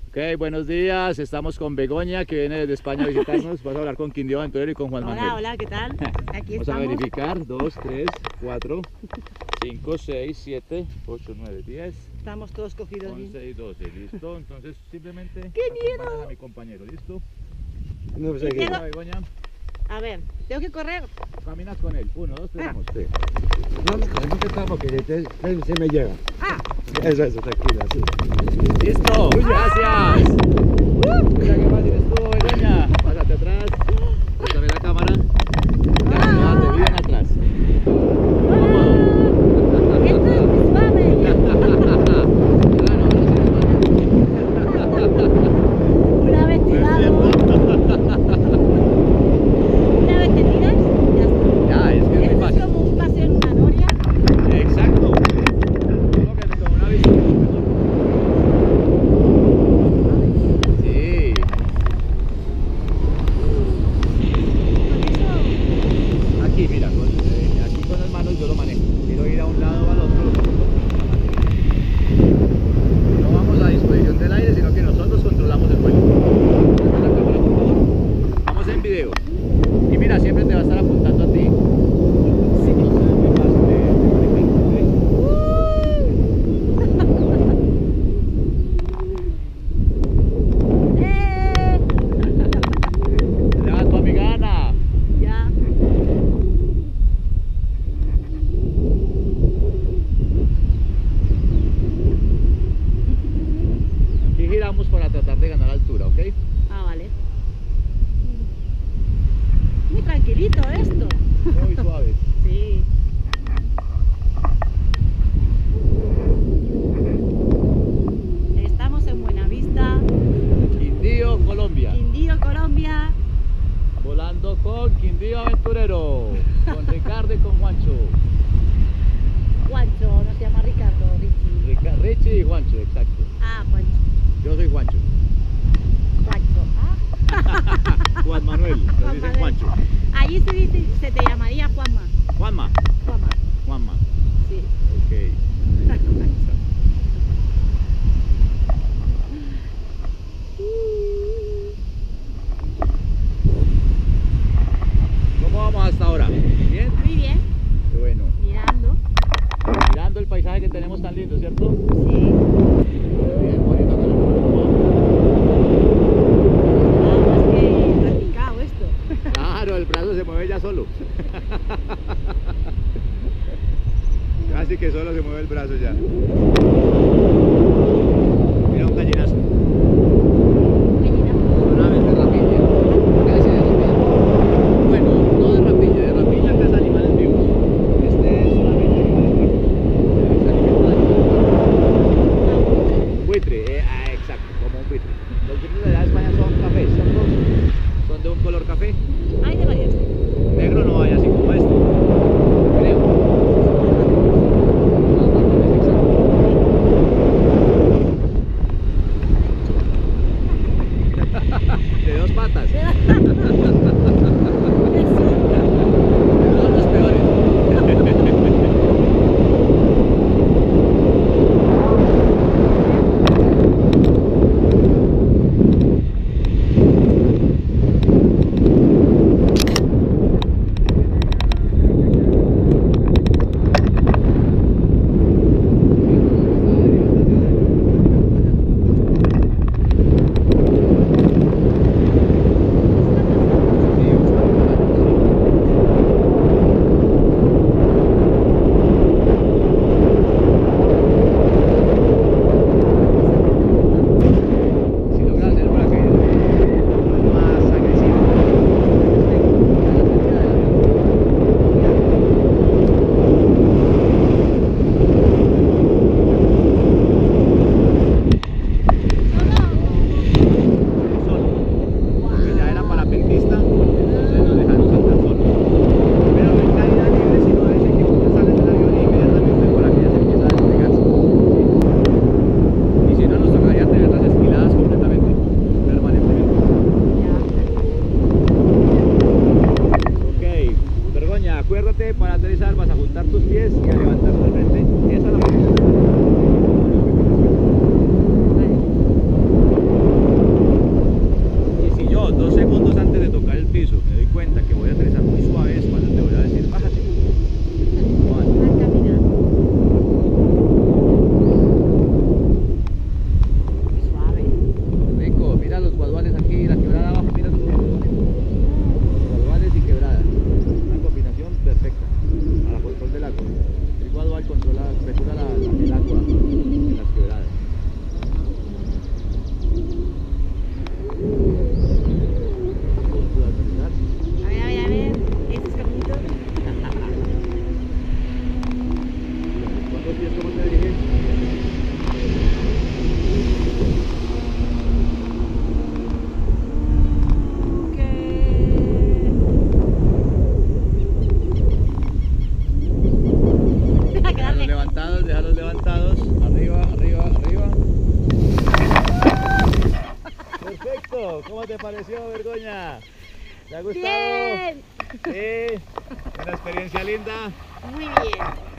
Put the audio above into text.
Ok, buenos días. Estamos con Begoña, que viene desde España a visitarnos. Vas a hablar con Quindío Aventurero y con Juan Manuel. Hola, hola, ¿qué tal? Aquí Vamos a estamos. verificar. 2, 3, 4, 5, 6, 7, 8, 9, 10, Estamos todos cogidos 11 bien. y 12. ¿Listo? Entonces simplemente ¡Qué miedo! acompañas a mi compañero. ¿Listo? No, pues Y aquí. quiero- Hola, Begoña. A ver, tengo que correr. Caminas con él. 1, 2, 3, Ah. vamos. Sí. No que estamos, que se me llega. ¡Ah! Eso, tranquila, sí. ¡Listo! ¡Gracias! Mira qué fácil estuvo, Begoña. Pásate atrás. Préstame la cámara. Quédate bien atrás. ¡Esto es suave! Una vez tirado, una vez te tiras, ya está. Ya, es que es muy Esto es fácil. como un paseo en una noria. Exacto. Solo que como una vista. Sí. Aquí, mira, aquí con las manos yo lo manejo. Quiero ir a un lado o al otro. No vamos a disposición del aire, sino que nosotros controlamos el vuelo. Pon la cámara, por favor. Vamos en video. Y mira, siempre te va a estar apuntando a ti. Sí, entonces es muy fácil de manejar. Allá va tu amiga Ana. Ya. Aquí giramos para tratar de ganar altura, ¿ok? Ah, vale. Muy tranquilito esto. Muy suave. Sí. Estamos en Buenavista, Quindío, Colombia. Quindío, Colombia. Volando con Quindío Aventurero. Con Ricardo y con Juancho. Juancho, no se llama Ricardo, Richie. Richie y Juancho, exacto. Ah, Juancho. Yo soy Juancho. Juancho. Ah. Juan Manuel, nos Juan dicen Manuel. Juancho. Allí se te llamaría Juanma. Juanma. Juanma, Juanma. sí. Ok. ¿Cómo vamos hasta ahora? ¿Bien? Muy bien, Qué bueno. mirando. Mirando el paisaje que tenemos tan lindo, ¿cierto? Sí. Bien bonito con el pulpo. Ah, más que practicado esto. Claro, el brazo se mueve ya solo. Casi que solo se mueve el brazo ya. Mira un gallinazo. Gallina. Son aves de rapiña. ¿Qué dice de rapiña? Bueno, no de rapiña que es animales vivos. Este es solamente animales muertos. Se alimenta de animales muertos. Buitre, exacto, como un buitre. Los buitres de allá de España son cafés, ¿cierto? Son de un color café. Hay de varios. Negro no hay así como este. Creo. Los marrones, exacto. De dos patas. Esos son los peores. Bueno, ¿cómo te pareció, Vergoña? ¿Te ha gustado? Bien. Sí, una experiencia linda. Muy bien.